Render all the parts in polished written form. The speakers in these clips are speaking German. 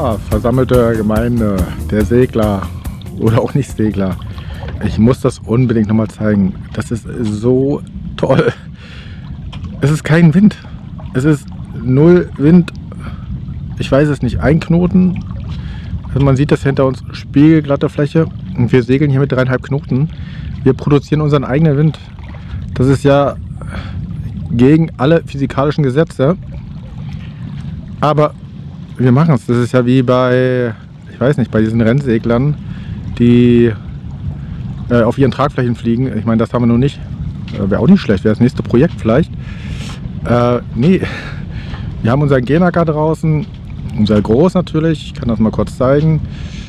Ja, versammelte Gemeinde, der Segler oder auch nicht Segler. Ich muss das unbedingt nochmal zeigen. Das ist so toll. Es ist kein Wind. Es ist null Wind. Ich weiß es nicht. Ein Knoten. Also man sieht das hinter uns, spiegelglatte Fläche. Und wir segeln hier mit 3,5 Knoten. Wir produzieren unseren eigenen Wind. Das ist ja gegen alle physikalischen Gesetze. Aber wir machen es. Das ist ja wie bei, ich weiß nicht, bei diesen Rennseglern, die auf ihren Tragflächen fliegen. Ich meine, das haben wir noch nicht. Wäre auch nicht schlecht, wäre das nächste Projekt vielleicht. Nee, wir haben unseren Genaker draußen, unser Groß natürlich. Ich kann das mal kurz zeigen.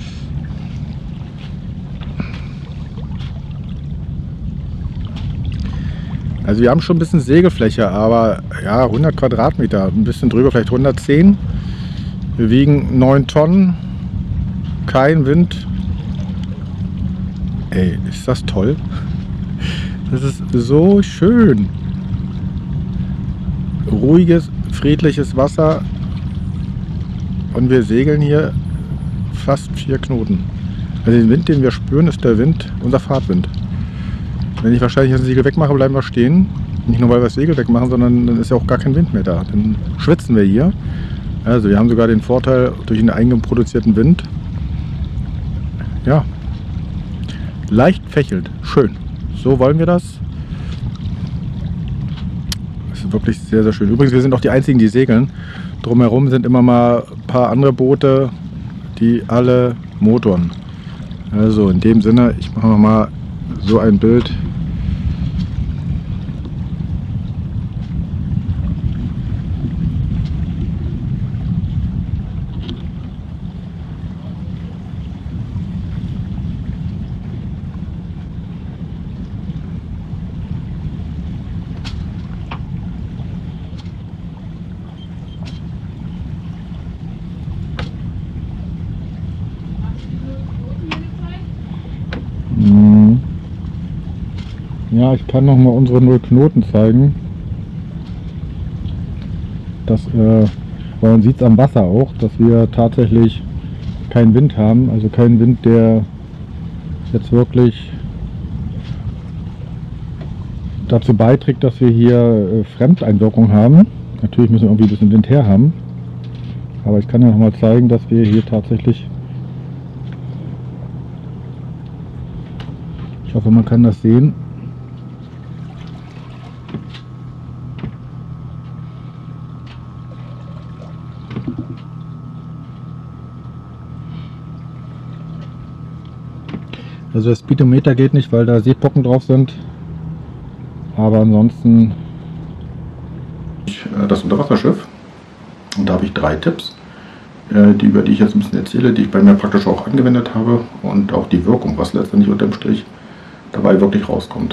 Also wir haben schon ein bisschen Segelfläche, aber ja, 100 Quadratmeter, ein bisschen drüber, vielleicht 110. Wir wiegen 9 Tonnen, kein Wind. Ey, ist das toll? Das ist so schön. Ruhiges, friedliches Wasser und wir segeln hier fast 4 Knoten. Also den Wind, den wir spüren, ist der Wind, unser Fahrtwind. Wenn ich wahrscheinlich das Segel wegmache, bleiben wir stehen. Nicht nur, weil wir das Segel wegmachen, sondern dann ist ja auch gar kein Wind mehr da. Dann schwitzen wir hier. Also wir haben sogar den Vorteil durch den eigenproduzierten Wind. Ja, leicht fächelt, schön. So wollen wir das. Das ist wirklich sehr, sehr schön. Übrigens, wir sind auch die einzigen, die segeln. Drumherum sind immer mal ein paar andere Boote, die alle motoren. Also in dem Sinne, ich mache mal so ein Bild. Ja, ich kann noch mal unsere 0 Knoten zeigen. Das, man sieht es am Wasser auch, dass wir tatsächlich keinen Wind haben. Also keinen Wind, der jetzt wirklich dazu beiträgt, dass wir hier Fremdeinwirkung haben. Natürlich müssen wir irgendwie ein bisschen Wind her haben. Aber ich kann ja noch mal zeigen, dass wir hier tatsächlich, ich hoffe, man kann das sehen, also das Speedometer geht nicht, weil da Seepocken drauf sind, aber ansonsten das Unterwasserschiff. Und da habe ich 3 Tipps, über die ich jetzt ein bisschen erzähle, die ich bei mir praktisch auch angewendet habe und auch die Wirkung, was letztendlich unterm Strich dabei wirklich rauskommt.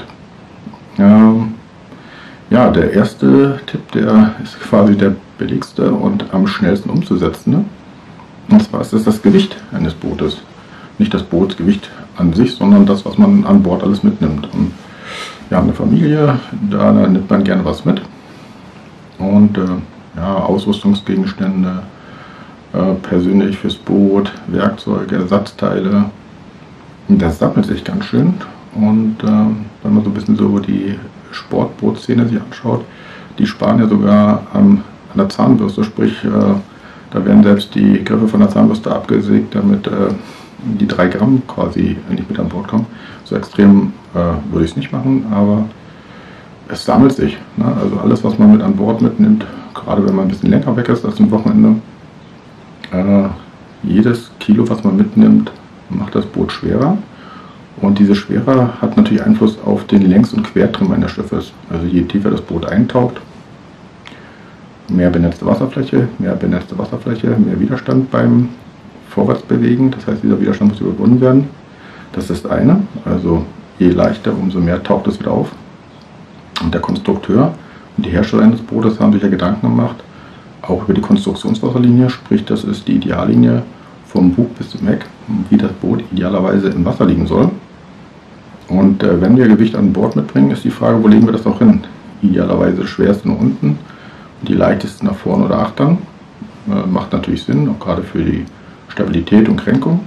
Ja, der erste Tipp, der ist quasi der billigste und am schnellsten umzusetzende. Und zwar ist es das Gewicht eines Bootes. Nicht das Bootsgewicht an sich, sondern das, was man an Bord alles mitnimmt. Und wir haben eine Familie, da nimmt man gerne was mit. Und ja, Ausrüstungsgegenstände, persönlich fürs Boot, Werkzeuge, Ersatzteile. Und das sammelt sich ganz schön. Und wenn man so ein bisschen so die Sportbootszene sich anschaut, die sparen ja sogar an der Zahnbürste, sprich da werden selbst die Griffe von der Zahnbürste abgesägt, damit die 3 Gramm quasi nicht mit an Bord kommen. So extrem würde ich es nicht machen, aber es sammelt sich. Ne? Also alles, was man mit an Bord mitnimmt, gerade wenn man ein bisschen länger weg ist als am Wochenende, jedes Kilo, was man mitnimmt, macht das Boot schwerer. Und diese Schwere hat natürlich Einfluss auf den Längs- und Quertrim eines Schiffes. Also je tiefer das Boot eintaucht, mehr benetzte Wasserfläche, mehr Widerstand beim Vorwärtsbewegen. Das heißt, dieser Widerstand muss überwunden werden. Das ist das eine. Also je leichter, umso mehr taucht es wieder auf. Und der Konstrukteur und die Hersteller eines Bootes haben sich ja Gedanken gemacht, auch über die Konstruktionswasserlinie, sprich das ist die Ideallinie vom Bug bis zum Heck, wie das Boot idealerweise im Wasser liegen soll. Und wenn wir Gewicht an Bord mitbringen, ist die Frage, wo legen wir das auch hin? Idealerweise das schwerste nach unten, die leichtesten nach vorne oder achtern. Macht natürlich Sinn, auch gerade für die Stabilität und Kränkung.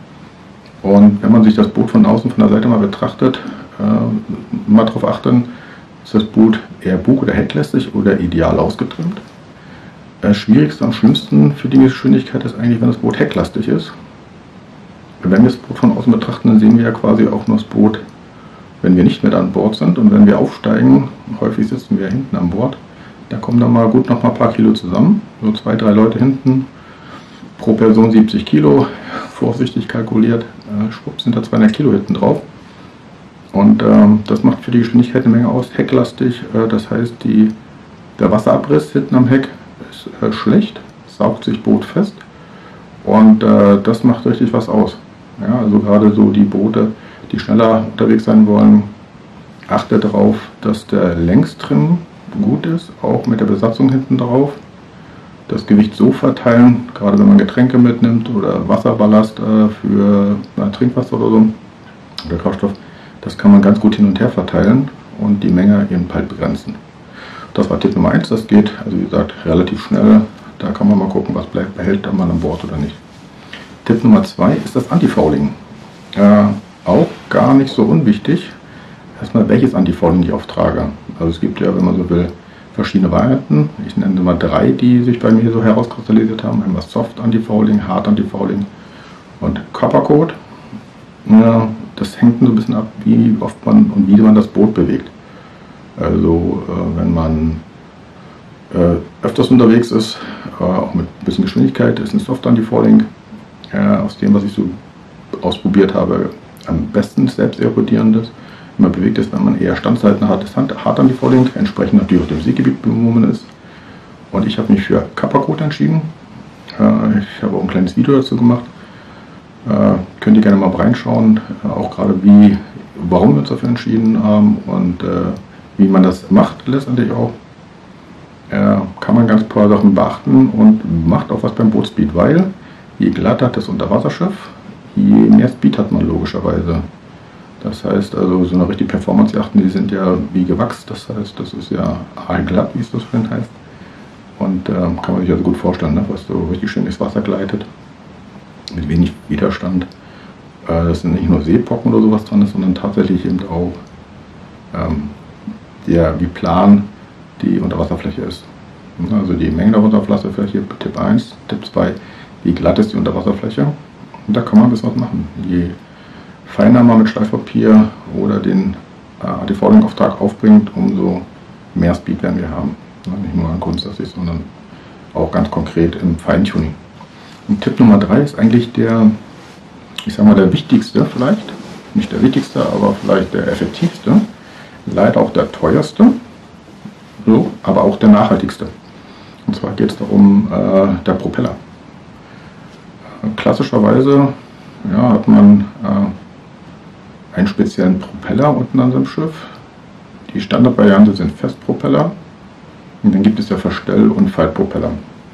Und wenn man sich das Boot von außen, von der Seite mal betrachtet, mal darauf achten, ist das Boot eher bug- oder hecklästig oder ideal ausgetrimmt. Das Schwierigste am schlimmsten für die Geschwindigkeit ist eigentlich, wenn das Boot hecklastig ist. Wenn wir das Boot von außen betrachten, dann sehen wir ja quasi auch nur das Boot, wenn wir nicht mit an Bord sind. Und wenn wir aufsteigen, häufig sitzen wir hinten an Bord, da kommen dann mal gut noch mal ein paar Kilo zusammen. So 2, 3 Leute hinten, pro Person 70 Kilo, vorsichtig kalkuliert, schwupp sind da 200 Kilo hinten drauf. Und das macht für die Geschwindigkeit eine Menge aus, hecklastig, das heißt der Wasserabriss hinten am Heck ist schlecht, saugt sich Boot fest und das macht richtig was aus. Ja, also gerade so die Boote, die schneller unterwegs sein wollen, achtet darauf, dass der Längstrim gut ist, auch mit der Besatzung hinten drauf. Das Gewicht so verteilen, gerade wenn man Getränke mitnimmt oder Wasserballast für Trinkwasser oder so, oder Kraftstoff, das kann man ganz gut hin und her verteilen und die Menge eben halt begrenzen. Das war Tipp Nummer 1, das geht, also wie gesagt, relativ schnell. Da kann man mal gucken, was behält da man an Bord oder nicht. Tipp Nummer 2 ist das Antifouling. Auch gar nicht so unwichtig. Erstmal, welches Antifouling ich auftrage. Also es gibt ja, wenn man so will, verschiedene Varianten. Ich nenne mal 3, die sich bei mir so herauskristallisiert haben. Einmal Soft Antifouling, Hard Antifouling und Coppercoat. Das hängt so ein bisschen ab, wie oft man und wie man das Boot bewegt. Also wenn man öfters unterwegs ist, auch mit ein bisschen Geschwindigkeit, ist ein Soft Antifouling aus dem, was ich so ausprobiert habe, am besten selbst erodierendes. Wenn man bewegt ist, wenn man eher standhalten hat, ist Hard Antifouling, entsprechend natürlich auch dem Seegebiet, wo man ist. Und ich habe mich für Coppercoat entschieden. Ich habe auch ein kleines Video dazu gemacht. Könnt ihr gerne mal reinschauen, auch gerade warum wir uns dafür entschieden haben und wie man das macht letztendlich auch. Kann man ganz paar Sachen beachten und macht auch was beim Bootspeed, weil je glatter das Unterwasserschiff, je mehr Speed hat man logischerweise. Das heißt also, so eine richtige Performance-Yachten, die sind ja wie gewachst, das heißt, das ist ja aalglatt, wie es das vorhin heißt. Und kann man sich also gut vorstellen, ne, was so richtig schön ins Wasser gleitet, mit wenig Widerstand. Das sind nicht nur Seepocken oder sowas dran ist, sondern tatsächlich eben auch wie plan die Unterwasserfläche ist. Also die Menge der Unterwasserfläche, Tipp 1, Tipp 2, wie glatt ist die Unterwasserfläche. Und da kann man ein bisschen was machen. Je feiner man mit Schleifpapier oder den Antifouling-Auftrag aufbringt, umso mehr Speed werden wir haben. Nicht nur grundsätzlich, sondern auch ganz konkret im Feintuning. Und Tipp Nummer 3 ist eigentlich der wichtigste vielleicht. Nicht der wichtigste, aber vielleicht der effektivste. Leider auch der teuerste, so, aber auch der nachhaltigste. Und zwar geht es darum, der Propeller. Klassischerweise hat man einen speziellen Propeller unten an seinem Schiff. Die Standardvariante sind Festpropeller. Und dann gibt es ja Verstell- und Faltpropeller.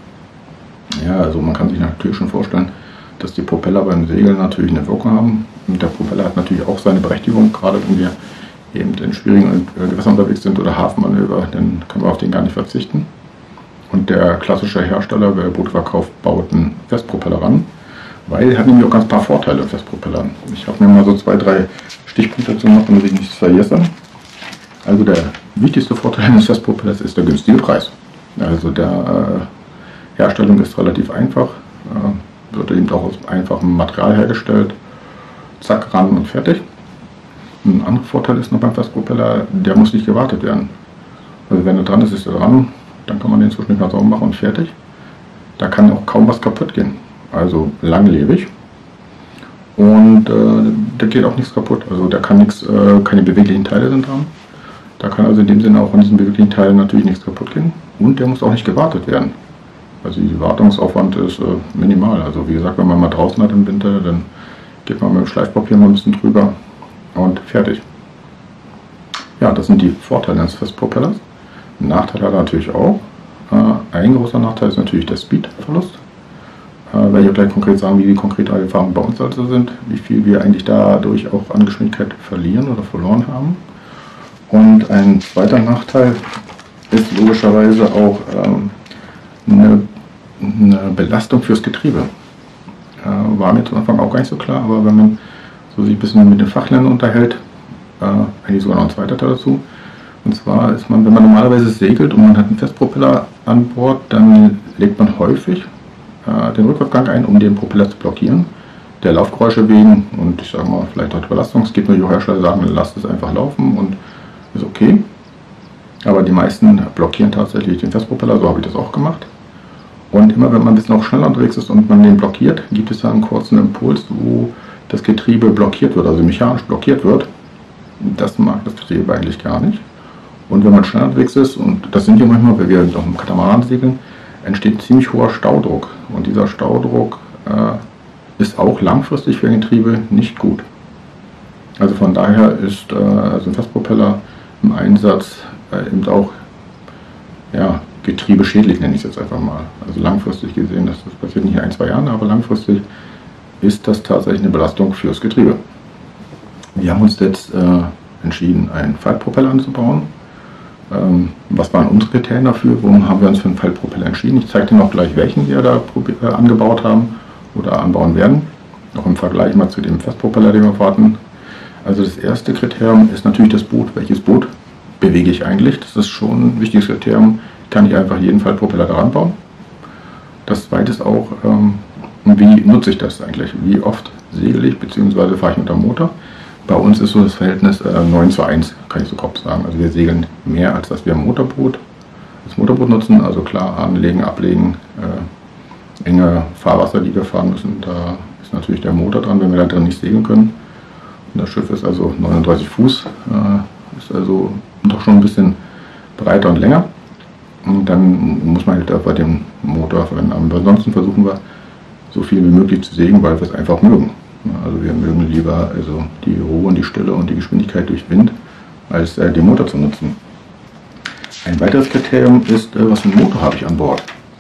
Ja, also man kann sich natürlich schon vorstellen, dass die Propeller beim Segeln natürlich eine Wirkung haben. Und der Propeller hat natürlich auch seine Berechtigung, gerade wenn wir eben in schwierigen Gewässern unterwegs sind oder Hafenmanöver, dann können wir auf den gar nicht verzichten. Und der klassische Hersteller, der Boote verkauft, baut einen Festpropeller ran, weil er hat nämlich auch ganz paar Vorteile, Festpropeller. Ich habe mir mal so 2, 3 Stichpunkte dazu gemacht, damit ich nichts vergesse. Also der wichtigste Vorteil eines Festpropellers ist der günstige Preis. Also der Herstellung ist relativ einfach, wird eben auch aus einfachem Material hergestellt, zack, ran und fertig. Ein anderer Vorteil ist noch beim Festpropeller, der muss nicht gewartet werden. Also wenn er dran ist, ist er dran, dann kann man den zwischendurch mal sauber machen und fertig. Da kann auch kaum was kaputt gehen, also langlebig. Und da geht auch nichts kaputt, also da kann keine beweglichen Teile sind dran. Da kann also in dem Sinne auch an diesen beweglichen Teilen natürlich nichts kaputt gehen. Und der muss auch nicht gewartet werden. Also der Wartungsaufwand ist minimal. Also wie gesagt, wenn man mal draußen hat im Winter, dann geht man mit dem Schleifpapier mal ein bisschen drüber und fertig. Ja, das sind die Vorteile eines Festpropellers. Ein Nachteil hat er natürlich auch. Ein großer Nachteil ist natürlich der Speedverlust. Werde ich auch gleich konkret sagen, wie die konkrete Erfahrungen bei uns also sind, wie viel wir eigentlich dadurch auch an Geschwindigkeit verlieren oder verloren haben. Und ein zweiter Nachteil ist logischerweise auch eine Belastung fürs Getriebe. war mir zu Anfang auch gar nicht so klar, aber wenn man so sich ein bisschen mit den Fachländern unterhält, eigentlich sogar noch ein zweiter Teil dazu. Und zwar ist man, wenn man normalerweise segelt und man hat einen Festpropeller an Bord, dann legt man häufig den Rückwärtsgang ein, um den Propeller zu blockieren. Der Laufgeräusche wegen und ich sage mal, vielleicht auch die Belastung. Es gibt nur die Hersteller, sagen, lasst es einfach laufen und ist okay. Aber die meisten blockieren tatsächlich den Festpropeller, so habe ich das auch gemacht. Und immer wenn man ein bisschen auch schneller unterwegs ist und man den blockiert, gibt es da einen kurzen Impuls, wo das Getriebe blockiert wird, also mechanisch blockiert wird. Das mag das Getriebe eigentlich gar nicht. Und wenn man schneller unterwegs ist, und das sind wir manchmal, weil wir auf dem Katamaran segeln, entsteht ziemlich hoher Staudruck. Und dieser Staudruck ist auch langfristig für Getriebe nicht gut. Also von daher ist also ein Festpropeller im Einsatz eben auch getriebeschädlich, nenne ich es jetzt einfach mal. Also langfristig gesehen, das passiert nicht in 1-2 Jahren, aber langfristig ist das tatsächlich eine Belastung fürs Getriebe. Wir haben uns jetzt entschieden, einen Faltpropeller anzubauen. Was waren unsere Kriterien dafür? Warum haben wir uns für einen Faltpropeller entschieden? Ich zeige Ihnen auch gleich, welchen wir da angebaut haben oder anbauen werden. Auch im Vergleich mal zu dem Festpropeller, den wir erwarten. Also das erste Kriterium ist natürlich das Boot. Welches Boot bewege ich eigentlich? Das ist schon ein wichtiges Kriterium. Kann ich einfach jeden Faltpropeller daran bauen? Das zweite ist auch, wie nutze ich das eigentlich? Wie oft segel ich bzw. fahre ich mit dem Motor? Bei uns ist so das Verhältnis 9:1, kann ich so grob sagen. Also wir segeln mehr, als dass wir das Motorboot nutzen. Also klar, anlegen, ablegen, enge Fahrwasser, die wir fahren müssen. Da ist natürlich der Motor dran, wenn wir da drin nicht segeln können. Und das Schiff ist also 39 Fuß, ist also doch schon ein bisschen breiter und länger. Und dann muss man halt bei dem Motor verwenden. Aber ansonsten versuchen wir so viel wie möglich zu segeln, weil wir es einfach mögen. Also wir mögen lieber die Ruhe und die Stille und die Geschwindigkeit durch Wind, als den Motor zu nutzen. Ein weiteres Kriterium ist, was für einen Motor habe ich an Bord.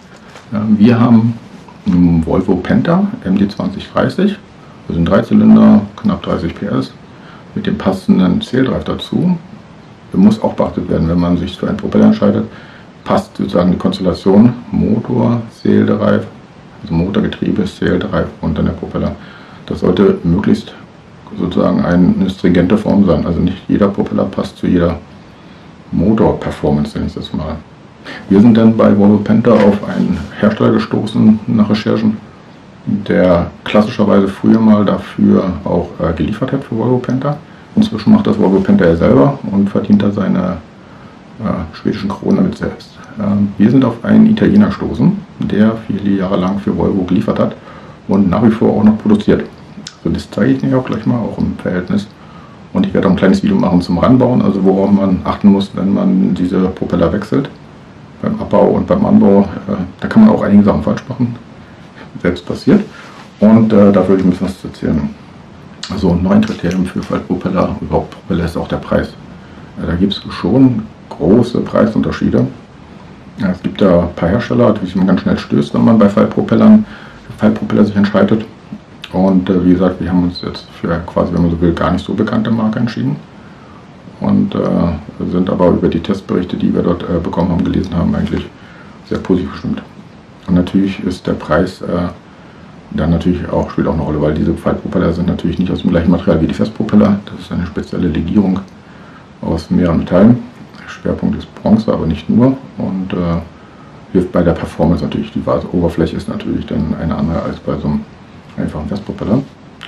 Wir haben einen Volvo Penta MD 2030, also ein 3-Zylinder, knapp 30 PS, mit dem passenden Zähldrive dazu. Das muss auch beachtet werden, wenn man sich für einen Propeller entscheidet, passt sozusagen die Konstellation Motor, Zähldrive, also Motorgetriebe, Zähldrive und dann der Propeller. Das sollte möglichst sozusagen eine stringente Form sein. Also nicht jeder Propeller passt zu jeder Motor-Performance, nenne ich das mal. Wir sind dann bei Volvo Penta auf einen Hersteller gestoßen nach Recherchen, der klassischerweise früher mal dafür auch geliefert hat für Volvo Penta. Inzwischen macht das Volvo Penta ja selber und verdient da seine schwedischen Kronen damit selbst. Wir sind auf einen Italiener gestoßen, der viele Jahre lang für Volvo geliefert hat und nach wie vor auch noch produziert. So, das zeige ich Ihnen auch gleich mal, auch im Verhältnis. Und ich werde auch ein kleines Video machen zum Ranbauen, also worauf man achten muss, wenn man diese Propeller wechselt. Beim Abbau und beim Anbau, da kann man auch einige Sachen falsch machen. Selbst passiert. Und da würde ich ein bisschen was zu erzählen. Also ein neues Kriterium für Faltpropeller, überhaupt Propeller, ist auch der Preis. Da gibt es schon große Preisunterschiede. Es gibt ja ein paar Hersteller, die man ganz schnell stößt, wenn man bei Faltpropeller sich entscheidet. Und wie gesagt, wir haben uns jetzt für quasi, wenn man so will, gar nicht so bekannte Marke entschieden. Und sind aber über die Testberichte, die wir dort bekommen haben, gelesen haben, eigentlich sehr positiv gestimmt. Und natürlich ist der Preis dann natürlich auch, spielt auch eine Rolle, weil diese Faltpropeller sind natürlich nicht aus dem gleichen Material wie die Festpropeller. Das ist eine spezielle Legierung aus mehreren Metallen. Der Schwerpunkt ist Bronze, aber nicht nur. Und hilft bei der Performance natürlich. Die Oberfläche ist natürlich dann eine andere als bei so einem einfachen Festpropeller.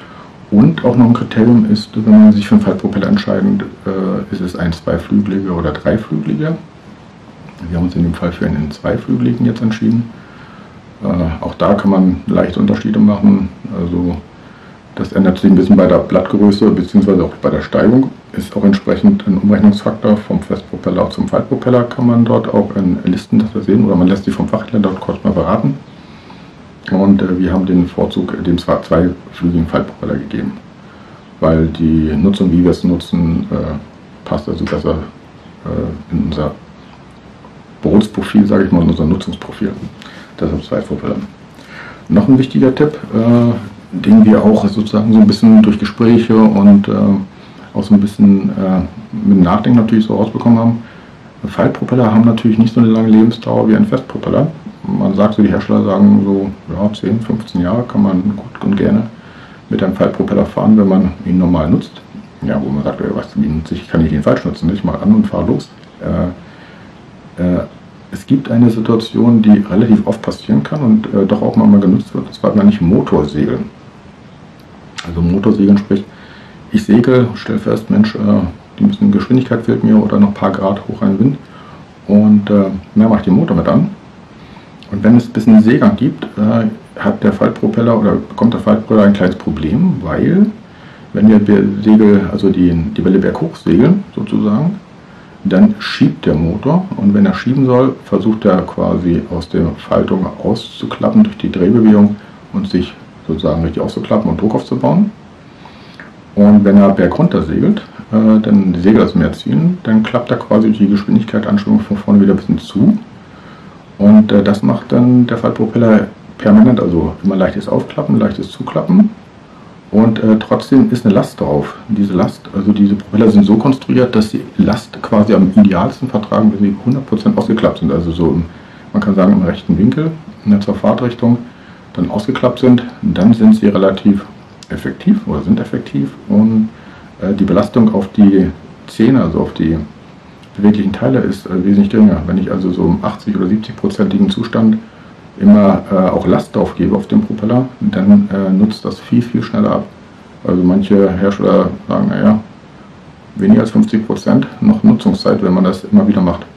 Und auch noch ein Kriterium ist, wenn man sich für einen Faltpropeller entscheidet, ist es ein zweiflügeliger oder dreiflügeliger. Wir haben uns in dem Fall für einen zweiflügeligen jetzt entschieden. Auch da kann man leichte Unterschiede machen. Also das ändert sich ein bisschen bei der Blattgröße bzw. auch bei der Steigung. Ist auch entsprechend ein Umrechnungsfaktor vom Festpropeller zum Faltpropeller, kann man dort auch in Listen das sehen, oder man lässt sich vom Fachhändler dort kurz mal beraten. Und wir haben den Vorzug dem zweiflügigen Faltpropeller gegeben, weil die Nutzung, wie wir es nutzen, passt also besser in unser Bootsprofil, sage ich mal, in unser Nutzungsprofil. Deshalb Zweifpropeller. Noch ein wichtiger Tipp, den wir auch sozusagen so ein bisschen durch Gespräche und auch so ein bisschen mit Nachdenken natürlich so rausbekommen haben. Faltpropeller haben natürlich nicht so eine lange Lebensdauer wie ein Festpropeller, man sagt so, die Hersteller sagen so, ja, 10, 15 Jahre kann man gut und gerne mit einem Faltpropeller fahren, wenn man ihn normal nutzt. Ja, wo man sagt, wie nutze ich, kann ich ihn falsch nutzen, ich mal an und fahre los. Es gibt eine Situation, die relativ oft passieren kann und doch auch mal genutzt wird, das war nämlich Motorsegeln. Also Motorsegeln, sprich, ich segel, stelle fest, Mensch, die bisschen Geschwindigkeit fehlt mir oder noch ein paar Grad hoch ein Wind und mache ich den Motor mit an. Und wenn es ein bisschen Seegang gibt, hat der Faltpropeller oder bekommt der Faltpropeller ein kleines Problem, weil wenn wir Segel, also die Welle berghoch segeln sozusagen, dann schiebt der Motor und wenn er schieben soll, versucht er quasi aus der Faltung auszuklappen durch die Drehbewegung und sich sozusagen richtig auszuklappen und Druck aufzubauen. Und wenn er bergunter segelt, dann die Segel aus dem Meer ziehen, dann klappt er quasi die Geschwindigkeitsanschwingung von vorne wieder ein bisschen zu. Und das macht dann der Faltpropeller permanent, also immer leichtes Aufklappen, leichtes Zuklappen. Und trotzdem ist eine Last drauf. Diese Last, also diese Propeller sind so konstruiert, dass die Last quasi am idealsten vertragen, wenn sie 100% ausgeklappt sind. Also so, man kann sagen, im rechten Winkel zur Fahrtrichtung dann ausgeklappt sind. Dann sind sie relativ effektiv oder sind effektiv und die Belastung auf die Zähne, also auf die beweglichen Teile, ist wesentlich geringer. Wenn ich also so im 80- oder 70-prozentigen Zustand immer auch Last drauf gebe auf den Propeller, dann nutzt das viel, viel schneller ab. Also manche Hersteller sagen, naja, weniger als 50% noch Nutzungszeit, wenn man das immer wieder macht.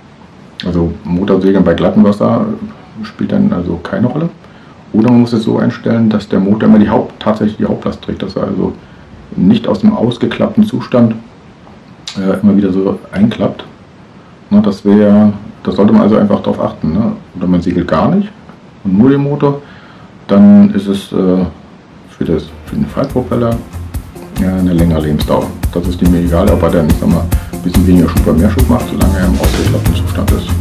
Also Motorsegeln bei glattem Wasser spielt dann also keine Rolle. Oder man muss es so einstellen, dass der Motor immer tatsächlich die Hauptlast trägt, dass er also nicht aus dem ausgeklappten Zustand immer wieder so einklappt. Na, da sollte man also einfach darauf achten. Ne? Oder man segelt gar nicht und nur den Motor, dann ist es für den Faltpropeller eine längere Lebensdauer. Das ist dem egal, ob er dann, ich sag mal, ein bisschen weniger Schub oder mehr Schub macht, solange er im ausgeklappten Zustand ist.